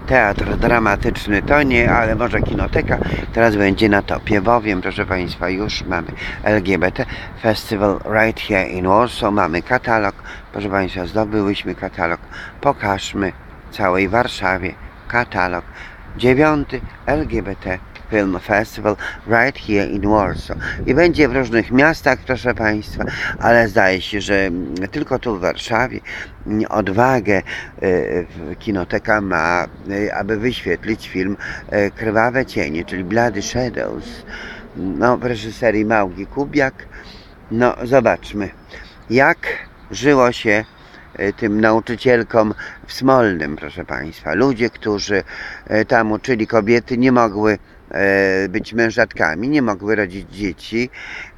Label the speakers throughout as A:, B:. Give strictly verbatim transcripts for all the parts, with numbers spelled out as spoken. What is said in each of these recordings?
A: teatr dramatyczny to nie, ale może kinoteka teraz będzie na topie, bowiem, proszę Państwa, już mamy L G B T Festival right here in Warsaw, mamy katalog, proszę Państwa, zdobyłyśmy katalog, pokażmy całej Warszawie katalog, dziewiąty L G B T Film Festival right here in Warsaw i będzie w różnych miastach, proszę Państwa, ale zdaje się, że tylko tu w Warszawie odwagę kinoteka ma, aby wyświetlić film Krwawe cienie, czyli Bloody Shadows, no, w reżyserii Małgi Kubiak. No zobaczmy, jak żyło się tym nauczycielkom w Smolnym, proszę Państwa. Ludzie, którzy tam uczyli kobiety, nie mogły być mężatkami, nie mogły rodzić dzieci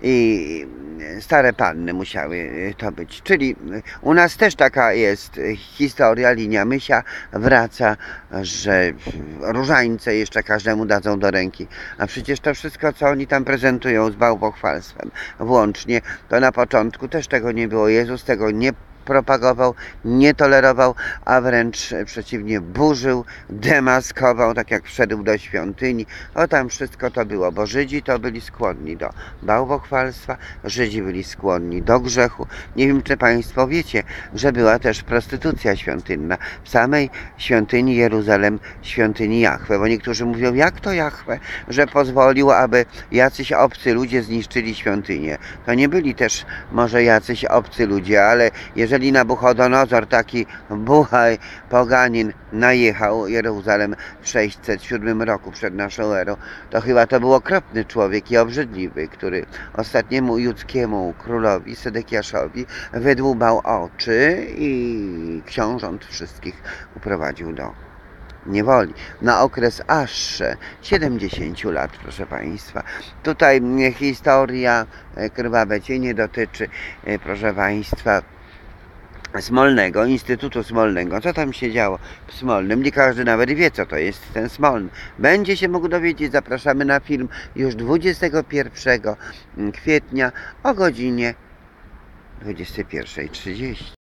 A: i stare panny musiały to być. Czyli u nas też taka jest historia, linia Mysia wraca, że różańce jeszcze każdemu dadzą do ręki. A przecież to wszystko, co oni tam prezentują z bałwochwalstwem włącznie, to na początku też tego nie było. Jezus tego nie propagował, nie tolerował, a wręcz przeciwnie, burzył, demaskował, tak jak wszedł do świątyni. O, tam wszystko to było, bo Żydzi to byli skłonni do bałwochwalstwa, Żydzi byli skłonni do grzechu. Nie wiem, czy Państwo wiecie, że była też prostytucja świątynna w samej świątyni Jeruzalem, świątyni Jahwe, bo niektórzy mówią, jak to Jahwe, że pozwolił, aby jacyś obcy ludzie zniszczyli świątynię. To nie byli też może jacyś obcy ludzie, ale jeżeli Jeżeli Nabuchodonozor, taki buchaj, poganin, najechał Jeruzalem w sześćset siódmym roku przed naszą erą, to chyba to był okropny człowiek i obrzydliwy, który ostatniemu judzkiemu królowi, Sedekiaszowi, wydłubał oczy i książąt wszystkich uprowadził do niewoli na okres aż siedemdziesięciu lat, proszę Państwa. Tutaj historia Krwawe cienie dotyczy, proszę Państwa, Smolnego, Instytutu Smolnego. Co tam się działo w Smolnym? Nie każdy nawet wie, co to jest ten Smolny. Będzie się mógł dowiedzieć. Zapraszamy na film już dwudziestego pierwszego kwietnia o godzinie dwudziestej pierwszej trzydzieści.